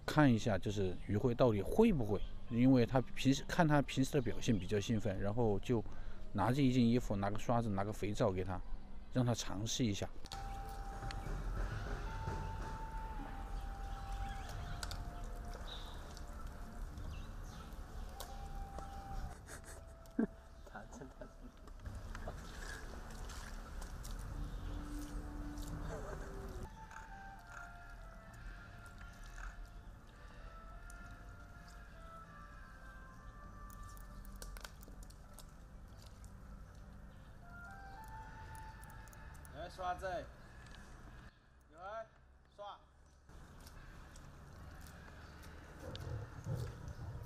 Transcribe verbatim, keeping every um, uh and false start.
看一下，就是于慧到底会不会，因为他平时看他平时的表现比较兴奋，然后就拿着一件衣服，拿个刷子，拿个肥皂给他，让他尝试一下。 他真的是。来刷子，有啊。